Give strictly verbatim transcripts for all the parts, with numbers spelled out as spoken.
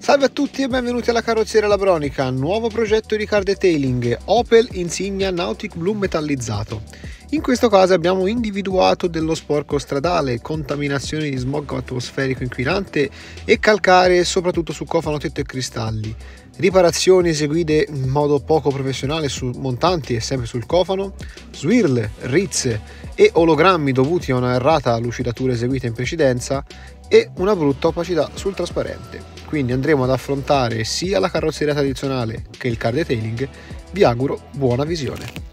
Salve a tutti e benvenuti alla Carrozzeria Labronica, nuovo progetto di car detailing Opel Insignia Nautic Blu metallizzato. In questo caso abbiamo individuato dello sporco stradale, contaminazione di smog atmosferico inquinante e calcare soprattutto su cofano, tetto e cristalli. Riparazioni eseguite in modo poco professionale su montanti e sempre sul cofano, swirl, rizze e ologrammi dovuti a una errata lucidatura eseguita in precedenza e una brutta opacità sul trasparente. Quindi andremo ad affrontare sia la carrozzeria tradizionale che il car detailing. Vi auguro buona visione.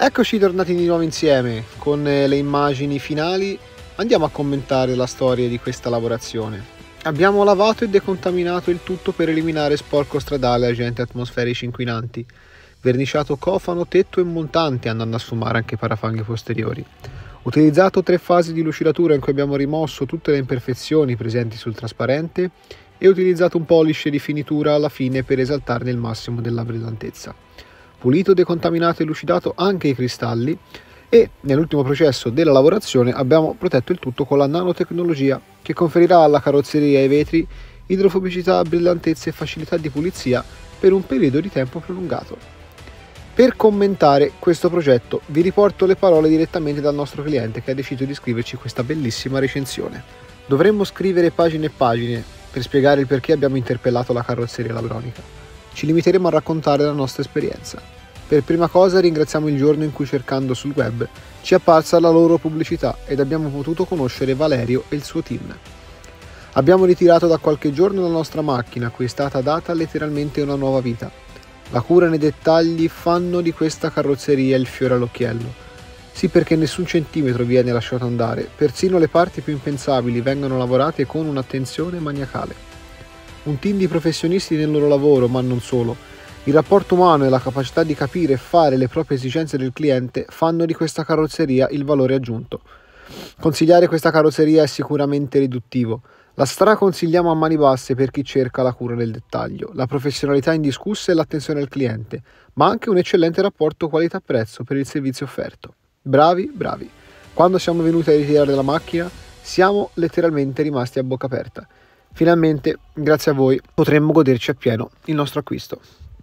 Eccoci tornati di nuovo insieme con le immagini finali. Andiamo a commentare la storia di questa lavorazione. Abbiamo lavato e decontaminato il tutto per eliminare sporco stradale e agenti atmosferici inquinanti, verniciato cofano, tetto e montante, andando a sfumare anche i parafanghi posteriori. Utilizzato tre fasi di lucidatura in cui abbiamo rimosso tutte le imperfezioni presenti sul trasparente e utilizzato un polish di finitura alla fine per esaltarne il massimo della brillantezza. Pulito, decontaminato e lucidato anche i cristalli e nell'ultimo processo della lavorazione abbiamo protetto il tutto con la nanotecnologia che conferirà alla carrozzeria e ai vetri idrofobicità, brillantezza e facilità di pulizia per un periodo di tempo prolungato. Per commentare questo progetto vi riporto le parole direttamente dal nostro cliente che ha deciso di scriverci questa bellissima recensione. Dovremmo scrivere pagine e pagine per spiegare il perché abbiamo interpellato la carrozzeria Labronica. Ci limiteremo a raccontare la nostra esperienza. Per prima cosa ringraziamo il giorno in cui, cercando sul web, ci è apparsa la loro pubblicità ed abbiamo potuto conoscere Valerio e il suo team. Abbiamo ritirato da qualche giorno la nostra macchina, a cui è stata data letteralmente una nuova vita. La cura nei dettagli fanno di questa carrozzeria il fiore all'occhiello. Sì, perché nessun centimetro viene lasciato andare, persino le parti più impensabili vengono lavorate con un'attenzione maniacale. Un team di professionisti nel loro lavoro, ma non solo. Il rapporto umano e la capacità di capire e fare le proprie esigenze del cliente fanno di questa carrozzeria il valore aggiunto. Consigliare questa carrozzeria è sicuramente riduttivo. La straconsigliamo a mani basse per chi cerca la cura nel dettaglio, la professionalità indiscussa e l'attenzione al cliente, ma anche un eccellente rapporto qualità-prezzo per il servizio offerto. Bravi, bravi. Quando siamo venuti a ritirare la macchina, siamo letteralmente rimasti a bocca aperta. Finalmente, grazie a voi, potremmo goderci appieno il nostro acquisto.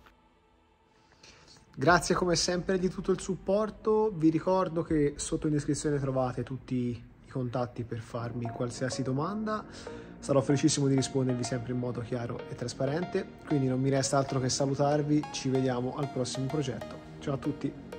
Grazie come sempre di tutto il supporto. Vi ricordo che sotto in descrizione trovate tutti i contatti per farmi qualsiasi domanda. Sarò felicissimo di rispondervi sempre in modo chiaro e trasparente, quindi non mi resta altro che salutarvi. Ci vediamo al prossimo progetto. Ciao a tutti.